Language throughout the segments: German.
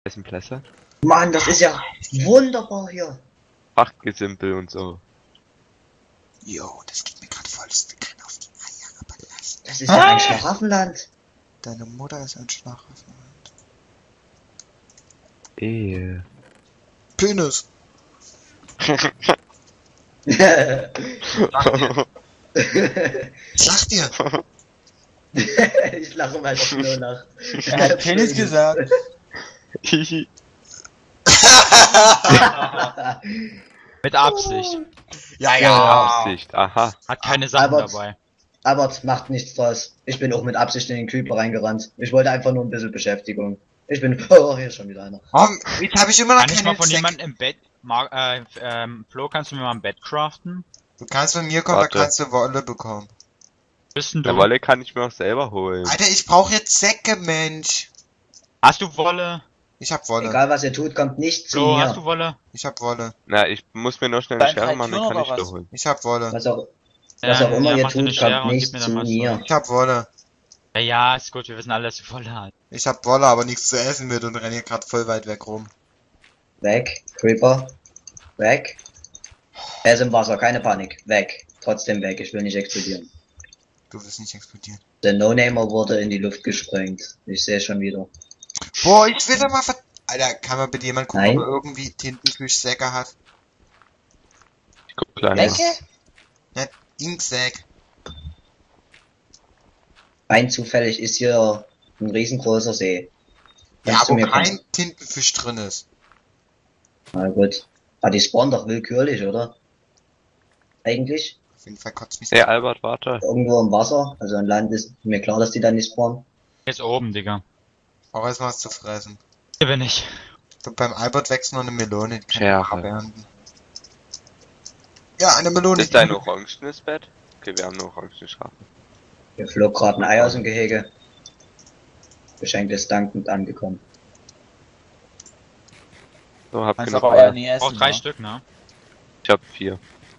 Ist ein Plässe? Mann, das ist ja wunderbar hier. Fachgesimpel und so. Jo, das geht mir gerade vollst auf die Eier, aber lass. Das ist ja ein Schlaraffenland. Deine Mutter ist ein Schlaraffenland. Ehe. Penis. Sag dir. Ich lache mal doch nur nach. Er hat Penis gesagt. Hihi. Mit Absicht. Ja, Absicht, aha. Hat keine Sachen Albert. dabei. Aber macht nichts draus. Ich bin auch mit Absicht in den Creeper reingerannt. Ich wollte einfach nur ein bisschen Beschäftigung. Ich bin... Oh, hier ist schon wieder einer. Oh, jetzt habe ich immer noch Kann ich mal keine von Säcke. jemandem im Bett... Flo, kannst du mir mal ein Bett craften? Du kannst von mir kommen, Warte. da kannst du Wolle bekommen. Bist denn Der du? Wolle kann ich mir auch selber holen. Alter, ich brauche jetzt Säcke, Mensch. Hast du Wolle? Ich hab Wolle. Egal was ihr tut, kommt nicht zu Flo, hast mir. du Wolle? Ich hab Wolle. Na, ich muss mir nur schnell eine Dein Schere machen, dann kann Tradition ich oder da was? holen. Ich hab Wolle. Was auch immer ihr mach dir eine tut, Schere kommt und nicht gib mir zu dann mal mir. so. Ich hab Wolle. Ja, ist gut, wir wissen alle, dass du Wolle hast. Ich hab Wolle, aber nichts zu essen mit und renne hier gerade voll weit weg rum. Weg, Creeper. Weg. Er ist im Wasser, keine Panik. Weg. Trotzdem weg, ich will nicht explodieren. Du wirst nicht explodieren. Der No-Namer wurde in die Luft gesprengt. Ich sehe schon wieder. Boah, ich will da mal Alter, kann mal bitte jemand gucken, Nein. ob er irgendwie Tintenfischsäcke hat? Ich guck gleich mal. Welche? Ja, Inksack. Rein zufällig ist hier ein riesengroßer See. Ja, Kannst du wo mir kein kommen? Tintenfisch drin ist. Na gut. Ah, die spawnen doch willkürlich, oder? Eigentlich? Auf jeden Fall kotzt mich Hey Albert, warte. Irgendwo im Wasser. Also an Land ist mir klar, dass die da nicht spawnen. Jetzt oben, Digga. auch erstmal was zu fressen. Hier bin ich. So, beim Albert wächst noch eine Melone, die kann Schere. ich abernten. Ja, eine Melone. Ist dein orangenes Bett? Okay, wir haben nur orangene Schafe. Hier flog gerade ein Ei aus dem Gehege. Geschenk ist dankend angekommen. So, hab Kannst genug aber Eier Eier. nie essen. Braucht 3 ne? Stück, ne? Ich hab 4.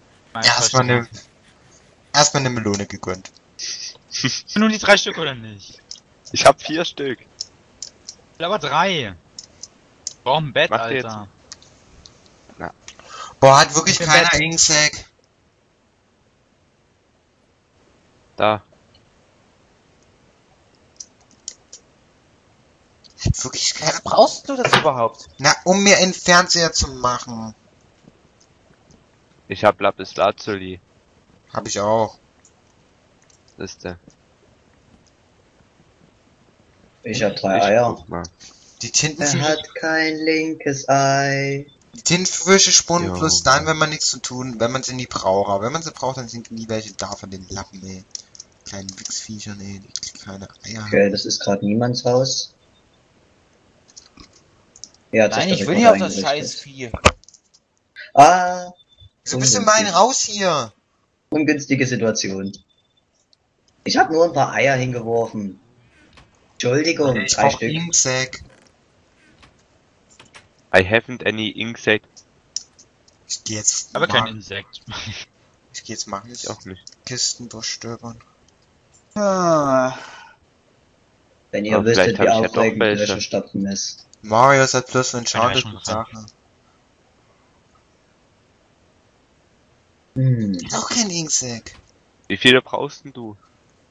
Erstmal eine Melone gegönnt. Nur die 3 Stück oder nicht? Ich hab 4 Stück. Ich will aber 3. Warum ein Bett, Mach dir Alter? Boah, hat wirklich Ich keiner bin Inksack. Da. Hat wirklich keiner. Was brauchst du das überhaupt? Na, um mir einen Fernseher zu machen. Ich hab Lapis Lazuli. Hab ich auch. Das ist der. Ich hab 3 Eier. Guck mal. Die Er Tintenfische, hat kein linkes Ei. die Tintenfische spawnen Jo. bloß dann, wenn man nichts zu tun, wenn man sie nie braucht. Aber wenn man sie braucht, dann sind nie welche da von den Lappen, ey. Kleinen Wichsviechern, ey, die keine Eier. Okay, das ist gerade niemands Haus. Ja, Nein, ich will nicht auf das scheiß Vieh. Ah, Wieso bist du in mein Haus hier? ungünstige Situation. Ich habe nur ein paar Eier hingeworfen. Entschuldigung, Ich 3 brauch Stück. Inksack. I haven't any insect. Ich geh jetzt Aber kein mal, Insekt. ich geh jetzt mal Ich auch nicht. Kisten durchstöbern. Ah, Wenn ihr Aber wüsstet, vielleicht wie hab ich ja doch aufregend welche. Wäsche stopfen ist. Mario ist halt bloß für Ja, entscheidende schon Sachen. Auch kein Inksack. Wie viele brauchst denn du?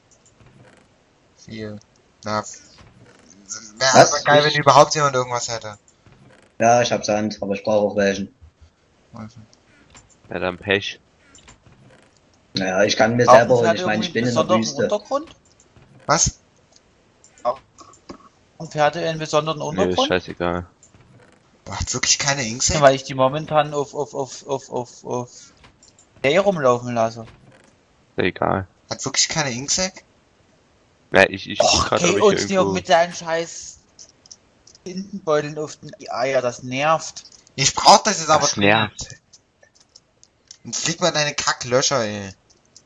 Viel. Na, wäre Was? aber geil, wenn überhaupt jemand irgendwas hätte. Ja, ich hab Sand, aber ich brauche auch welchen. Also. Ja, dann Pech. Naja, ich kann mir selber holen. hat Ich meine, ich irgendwie bin in der besonderen Wüste. Untergrund? Was? Und Pferde in besonderen Nee, ist Untergrund? scheißegal. Boah, hat wirklich keine Ja, Inksack? weil ich die momentan auf Hay rumlaufen lasse. Ist egal. Hat wirklich keine Inksack? Ja, ich guck grad, ob Okay, ich uns hier hier auch irgendwo... mit deinen scheiß Tintenbeuteln auf die Eier, das nervt. Ich brauch das jetzt aber Das nervt. Und flieg mal deine Kacklöcher, ey.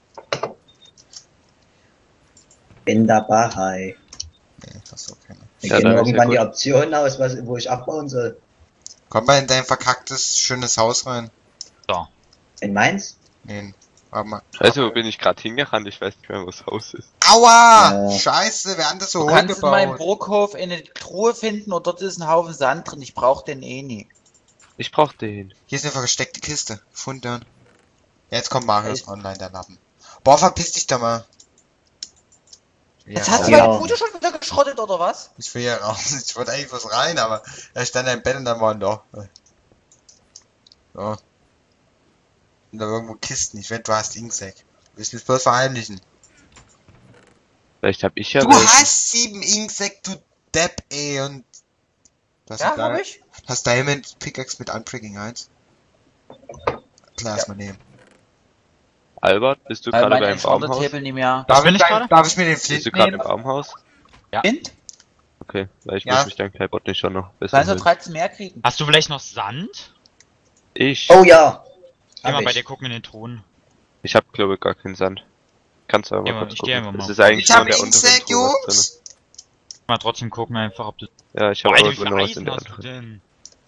Bin dabei. Nee, hast du auch keine. Wir Ja, geben dann ist irgendwann ja die gut. Option aus, wo ich abbauen soll. Komm mal in dein verkacktes, schönes Haus rein. In Mainz? Nee, warte mal. Scheiße, wo bin ich gerade hingerannt? Ich weiß nicht mehr, wo das Haus ist. Aua! Ja. Scheiße, wer hat das so Du kannst in meinem hochgebaut? Burghof eine Truhe finden und dort ist ein Haufen Sand drin. Ich brauch den eh nie. Ich brauch den. Hier ist eine versteckte Kiste. Gefunden. Jetzt kommt Marius online, der Lappen. Boah, verpiss dich da mal. Jetzt Ja, hast du Ja. meine Bude schon wieder geschrottet, oder was? ich will hier raus. Ich wollte eigentlich was rein, aber er stand im Bett und dann war ein Loch. So. Und da irgendwo Kisten. Ich wette, du hast Inksack. Du willst mich bloß verheimlichen. Vielleicht hab ich ja Du welche. hast 7 Inksack, du Depp, ey, und... Du hast, Ja, einen hab Di- ich. hast Diamond Pickaxe mit Unpricking 1. Klar, erstmal nehmen. Albert, bist du Weil gerade mein beim Enchanted Baumhaus? Table nicht mehr. Was bin ich gerade? Darf ich mir den Bist Flint du gerade im nehmen? Baumhaus? Wind? Okay, weil ich Ja. muss mich dann Kleibot nicht schon noch besser Kannst du holen. 13 mehr kriegen? Hast du vielleicht noch Sand? Ich? Oh ja. Geh mal Hab bei ich. dir gucken in den Truhen. Ich hab glaube ich gar keinen Sand. Kannst du aber Geh mal mal, kurz ich geh gucken. einfach Es mal. ist eigentlich Ich nur hab in der unteren Inksack, Truhe was Jungs! Mal trotzdem gucken einfach, ob du... drin. Ja, ich hab Alter, aber wie viel nur was in Eisen der hast du unteren. denn?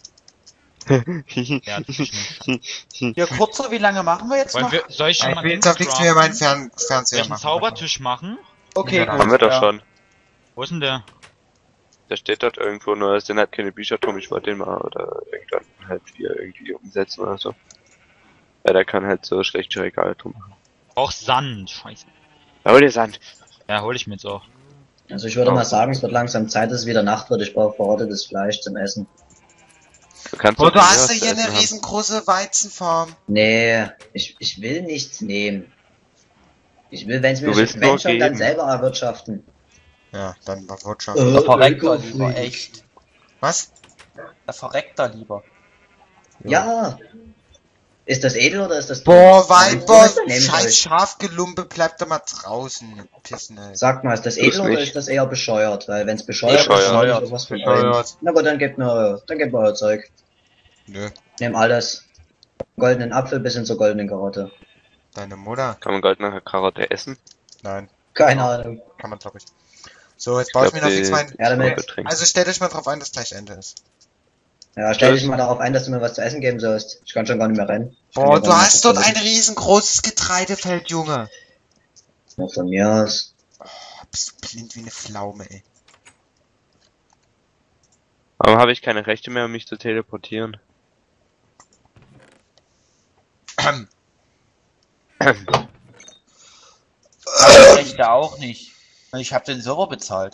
Ja, das ist nicht. Ja, kurzer, wie lange machen wir jetzt noch? Soll ich schon Ich mal will Dings jetzt auf nichts mehr meinen craften? Soll Fernseher ich einen machen. Zaubertisch machen? Okay, Ja, gut. Haben wir doch ja. schon. Wo ist denn der? Der steht dort irgendwo, nur es sind halt keine Bücher drum, ich wollte den mal oder irgendwann halt hier irgendwie umsetzen oder so. Weil der kann halt so schlechte Regale drum machen. Auch Sand. Scheiße. Ja, hol dir Sand. Ja, hol ich mir jetzt auch. Also ich würde Oh. mal sagen, es wird langsam Zeit, dass es wieder Nacht wird. Ich brauche verrottetes Fleisch zum Essen. Du kannst Oh, doch du von mir hast aus ja zu hier essen eine haben. riesengroße Weizenfarm. Nee, ich will nichts nehmen. Ich will, wenn es mir Du willst wenn nur schon, dann geben. selber erwirtschaften. Ja, dann war Wirtschaft. Da verreckt er Öko-Freak. lieber, echt. Was? Da verreckt er lieber. Ja. Ist das edel oder ist das Boah, dumm? Wenn es dumm Weiber, ist, dann nehme ich scheiß euch. Schafgelumpe, bleibt doch mal draußen. Pissen, ey. Sagt mal, ist das Tu's edel oder nicht. ist das eher bescheuert? Weil wenn es bescheuert ist, Bescheuert. dann nehme ich was von Bescheuert. euch. Na gut, dann gebt mir euer Zeug. Nö, Nehm alles. Goldenen Apfel bis hin zur goldenen Karotte. deine Mutter? Kann man goldene Karotte essen? Nein, Keine Ahnung. kann man, glaub ich. So, jetzt baue ich mir noch die- fix mein... Ja, damit. Betrinken. Also stellt euch mal drauf ein, dass gleich Ende ist. Ja, stell dich mal darauf ein, dass du mir was zu essen geben sollst. Ich kann schon gar nicht mehr rennen. Ich kann Boah, ja du gar nicht hast dort mehr ein riesengroßes Getreidefeld, Junge. Ja, von mir aus. Oh, bist du blind wie eine Pflaume, ey. Warum habe ich keine Rechte mehr, um mich zu teleportieren? Rechte auch nicht. Ich habe den Server bezahlt.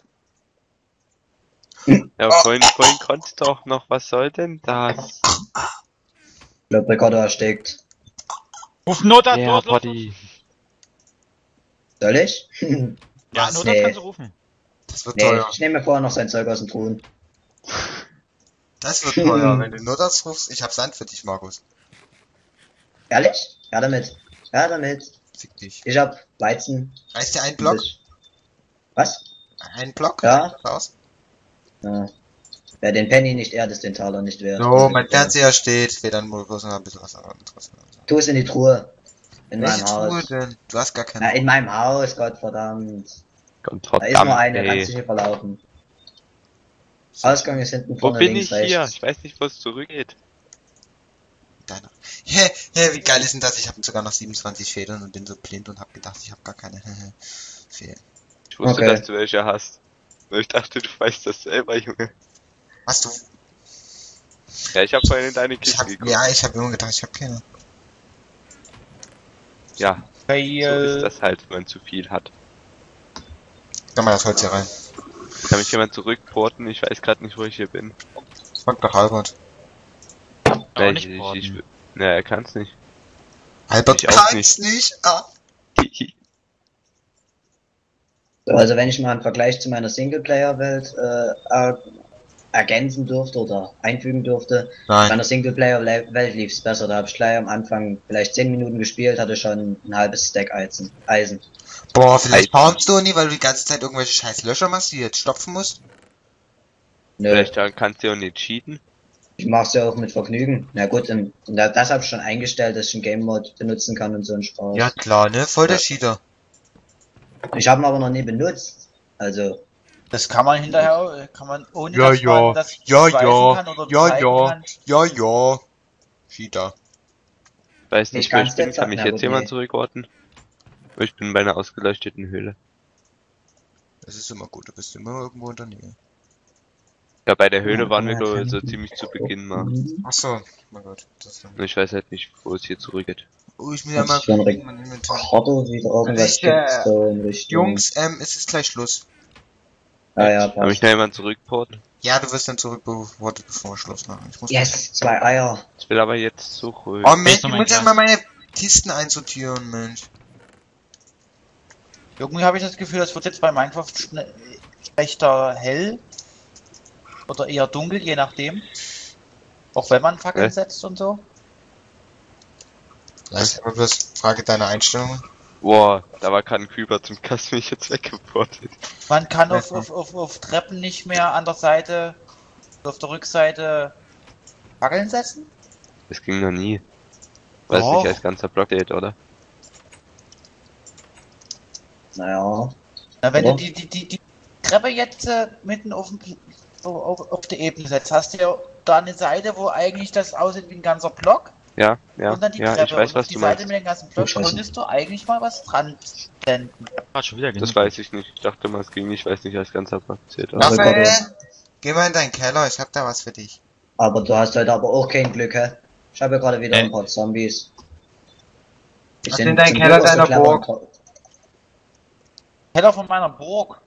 Ja, vorhin konntest du auch noch, was soll denn das? Ich glaube, Ricardo erstickt. Ruf Notar, Ja, los, los, los. Body. Soll ich? Ja, Was? Notar Nee. kannst du rufen. Das wird Nee, teuer. ich nehme mir vorher noch sein Zeug aus dem Truhen. Das wird teuer, wenn du nur das rufst. Ich hab Sand für dich, Markus. Ehrlich? Ja, damit. Ja, damit. Fick dich. Ich hab Weizen. Reißt dir ein Block? Was? Ein Block? Ja. Raus. Ja. Wer den Penny nicht ehrt, ist den Taler nicht wert. So, mein Fernseher steht. Fehlt dann bloß noch ein bisschen was anderes. Tu es in die Truhe. In Welche meinem Truhe Haus. denn? Du hast gar Na, keine. in meinem Haus, Gottverdammt. Gott, Da ist nur verdammt, eine, kannst ey. dich nicht verlaufen. Ausgang ist hinten Wo vorne bin links ich hier? rechts. Ich weiß nicht, wo es zurückgeht. Deiner. Hä, wie geil ist denn das? Ich habe sogar noch 27 Federn und bin so blind und hab gedacht, ich habe gar keine Federn. Ich wusste, Okay. dass du welche hast. Nur ich dachte, du weißt das selber, Junge. Was du? Ja, ich habe vorhin in deine Ich Kiste hab, geguckt. ja, ich habe immer gedacht, ich habe keine. Ja, so ist Fail. das halt, wenn man zu viel hat. Kann mal das Holz hier rein. Kann mich jemand zurückporten? Ich weiß gerade nicht, wo ich hier bin. Frag doch Albert. Aber nicht porten. Na, er kann's nicht. Albert Ich auch kann's nicht. Ah. So, also wenn ich mal einen Vergleich zu meiner Singleplayer-Welt ergänzen durfte oder einfügen durfte, bei Nein. meiner Singleplayer-Welt lief's besser. Da habe ich gleich am Anfang vielleicht 10 Minuten gespielt, hatte schon ein halbes Stack Eisen. Boah, vielleicht Alter. poundst du nie, weil du die ganze Zeit irgendwelche scheiß Löcher machst, die du jetzt stopfen musst. Nö, Vielleicht kannst du ja auch nicht cheaten. ich mach's ja auch mit Vergnügen. Na gut, das habe ich schon eingestellt, dass ich einen Game Mode benutzen kann und so einen Spaß. Ja klar, ne? Voll der Cheater. Ich habe ihn aber noch nie benutzt. Also, Das kann man hinterher, kann man ohne Ja, dass ja. man das Ja, beweisen ja. kann oder Ja, zeigen ja. kann. Ja, ja. Cheater. Weiß Ich nicht, wer ich bin. kann's jetzt Kann mich sagen, jetzt na jemand gut, zurückorten? Ich bin bei einer ausgeleuchteten Höhle. Das ist immer gut, du bist immer irgendwo in der Nähe. Ja, bei der Höhle waren wir glaube ich so ziemlich zu Beginn mal. Achso, mein Gott. Das dann. Ich weiß halt nicht, wo es hier zurückgeht. Oh, ich will ja mal Ich will gucken, mein Inventar. Karte wieder irgendwas gibt's so in Richtung. Jungs, es ist gleich Schluss. Ah ja, Kann mich passt. da jemand zurückporten? Ja, du wirst dann zurückbewortet, bevor wir Schluss machen. Ich muss Yes, 2 Eier. Ich will aber jetzt zurück. Oh Mensch, Ist ich noch mein muss ja Glas. mal meine Kisten einsortieren, Mensch. Irgendwie habe ich das Gefühl, das wird jetzt bei Minecraft schlechter hell. Oder eher dunkel, je nachdem. Auch wenn man Fackeln setzt und so. Das ist aber bloß Frage deiner Einstellungen. Boah, da war gerade ein Creeper zum Kasten, mich jetzt weggeportet. Man kann auf Treppen nicht mehr an der Seite, auf der Rückseite Fackeln setzen. Das ging noch nie. Weil es Doch. nicht als ganzer Block geht, oder? Naja. Na, wenn Ja. du die Treppe jetzt mitten auf die Ebene setzt, hast du ja da eine Seite, wo eigentlich das aussieht wie ein ganzer Block. Ja, ja, Und dann die ja, Treppe. ich weiß, und auf was die du Seite meinst. mit dem ganzen Block Oh, Scheiße. könntest du eigentlich mal was dran stellen. Hat schon wieder genug. Das weiß ich nicht. Ich dachte mal, es ging nicht, weil es nicht als ganzer Block zählt. Ja. Aber Raphael, geh mal in deinen Keller, ich hab da was für dich. Aber du hast heute aber auch kein Glück, hä? Ich habe ja gerade wieder ein paar Zombies. Die Was in deinem zum Keller Glück auch so deiner clever Burg? und- Keller von meiner Burg.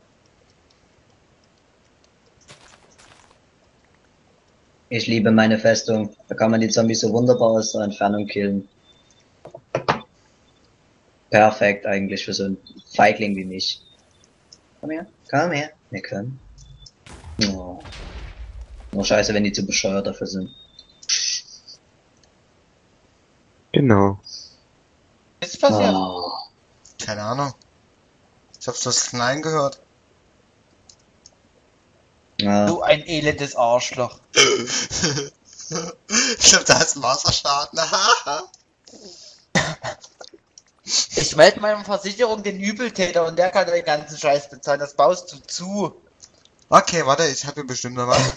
Ich liebe meine Festung. Da kann man die Zombies so wunderbar aus der Entfernung killen. Perfekt eigentlich für so einen Feigling wie mich. Komm her, komm her. Wir können. Oh. Nur scheiße, wenn die zu bescheuert dafür sind. genau. Was ist passiert? Oh. Keine Ahnung. Ich hab's das Knallen gehört. Ja. Du ein elendes Arschloch. Ich glaub, da ist ein Wasserschaden. Ich melde meiner Versicherung den Übeltäter und der kann den ganzen Scheiß bezahlen. Das baust du zu. Okay, warte, ich hab hier bestimmt noch was.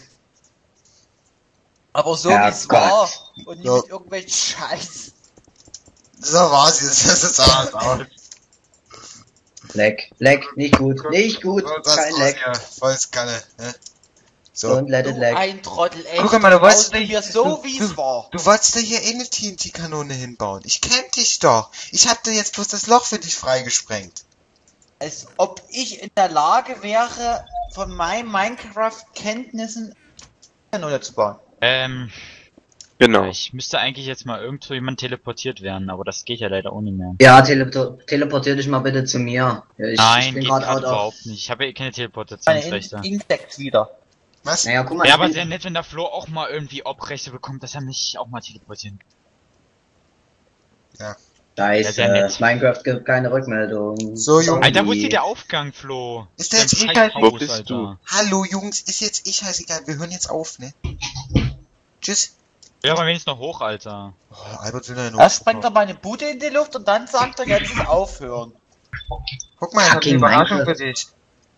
Aber so Ja, wie es Gott. war. Und nicht Ja. mit irgendwelchen Scheiß. So war's jetzt, das ist alles aus. Leck, leck, nicht gut, nicht gut, Das kein war's Leck. hier. Vollskanne, ne? So. Don't let it Du leck. ein Trottel, echt. Guck mal, du wolltest baust nicht- hier so du- wie es war. Du wolltest da hier eh eine TNT-Kanone hinbauen. Ich kenn dich doch. Ich hab dir jetzt bloß das Loch für dich freigesprengt. Als ob ich in der Lage wäre, von meinen Minecraft-Kenntnissen Kanone zu bauen. Genau. Ich müsste eigentlich jetzt mal irgendwo jemand teleportiert werden, aber das geht ja leider ohne mehr. Ja, teleportier dich mal bitte zu mir. Ja, ich Nein, bin geht gerade gerade out of. überhaupt nicht. Ich habe ja keine Meine Teleportationsrechte. Insects wieder. Was? Naja, guck mal, Ja, ich aber bin- sehr nett, wenn der Flo auch mal irgendwie Obrechte bekommt, dass er mich auch mal teleportieren kann. Scheiße, Ja, sehr nett. Minecraft gibt keine Rückmeldung. So, Junge. Alter, wo ist hier der Aufgang, Flo? Ist der jetzt Dein egal? Scheißhaus, Wo bist Alter. du? Hallo Jungs, ist jetzt eh scheißegal. Wir hören jetzt auf, ne? Tschüss. Ja, aber wenigstens noch hoch, Alter. Oh, Albert will ja Erst sprengt er meine Bude in die Luft und dann sagt er, jetzt ist aufhören. Guck mal, ich hab eine Fucking Überraschung für Minecraft. dich.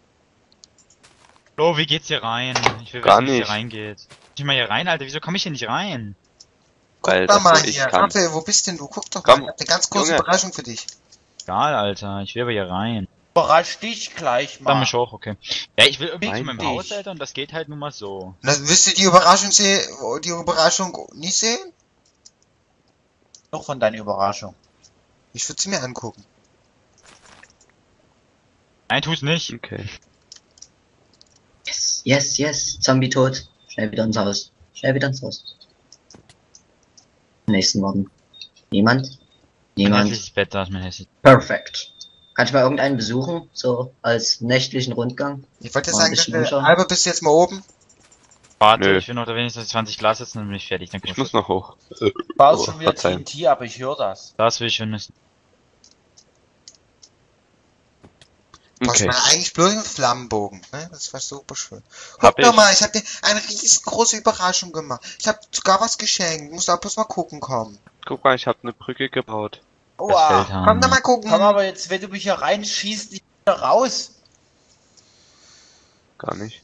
Flo, wie geht's hier rein? Ich will Gar wissen, wie es hier nicht. reingeht. Ich mal hier rein, Alter, wieso komme ich hier nicht rein? Weil Guck das mal nur ich hier. kann. Raphael, wo bist denn du? Guck doch Komm, mal. Ich hab eine ganz große Junge. Überraschung für dich. Egal, Alter, ich will aber hier rein. Überrasch dich gleich Dann mal. mich hoch, okay. Ja, ich will irgendwie zu Nein, meinem Haus, dich. Alter, und das geht halt nun mal so. Na, willst du die Überraschung nicht sehen? Noch von deiner Überraschung. Ich würde sie mir angucken. Nein, tu's nicht. Okay. Yes, yes, yes. Zombie tot. Schnell wieder ins Haus. Schnell wieder ins Haus. Nächsten warten. Niemand? Mein Niemand. hässliches Bett, da ist mein hässliches. Perfekt. Kann ich mal irgendeinen besuchen? So als nächtlichen Rundgang? Ich wollte Mal sagen, ein dass bisschen umschauen. Albert, bist du jetzt mal oben? Warte, Nö. ich will noch da wenigstens 20 Glas setzen, dann bin ich fertig. Dann Ich muss noch hoch. Du baust Oh, schon wieder verzeihen. TNT, aber ich höre das. Das will ich schon wissen. Brauchst Okay. man eigentlich bloß einen Flammenbogen, ne? Das war super schön. Hab Guck doch ich. mal, ich hab dir eine riesengroße Überraschung gemacht. Ich hab sogar was geschenkt. Musst aber bloß mal gucken kommen. Guck mal, ich habe eine Brücke gebaut. Das Oha. Feld haben. Komm doch mal gucken. Komm aber jetzt, wenn du mich hier reinschießt, nicht wieder raus. Gar nicht.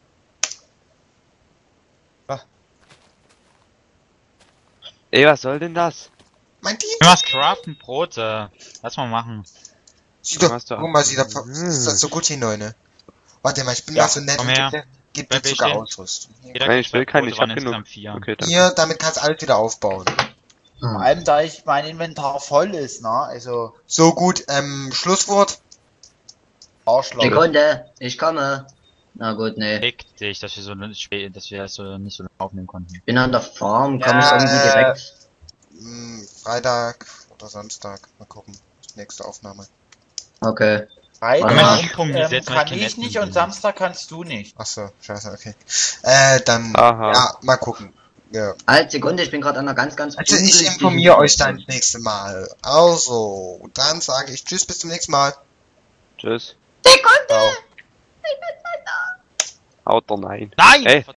Ey, was soll denn das? Mein Team. Du machst craften Brote. Lass mal machen. Sieht doch, hast du guck mal, ab- sieht doch, ist das so gut hinein, ne? Warte mal, ich bin Ja, mal so nett komm und her. gib Wer dir will sogar stehen? Ausrüstung. Jeder Nein, kriegt ich will zwei keine, Brote, ich hab waren genug. insgesamt 4. Okay, dann. Hier, damit kannst du alles wieder aufbauen. Vor Hm. allem, da ich mein Inventar voll ist, ne? Also, So gut, Schlusswort. Arschloch. Sekunde, ich komme. Na gut, nee. Fick dich, dass wir dass wir das so nicht so lange aufnehmen konnten. Bin an der Farm, komme ich Ja, irgendwie direkt. Freitag oder Samstag. Mal gucken. Nächste Aufnahme. Okay. Freitag Warte Punkt setzen, weil kann kein ich Netz nicht im und Bild. Samstag kannst du nicht. Ach so, scheiße, okay. Dann, Aha. ja, mal gucken. Ja. Halt, Sekunde, ich bin gerade an einer ganz Also ich ungünstigen informiere euch dann Situation. das nächste Mal. Also, dann sage ich Tschüss, bis zum nächsten Mal. Tschüss. Sekunde! Ciao. Haut rein. Nein! Ey.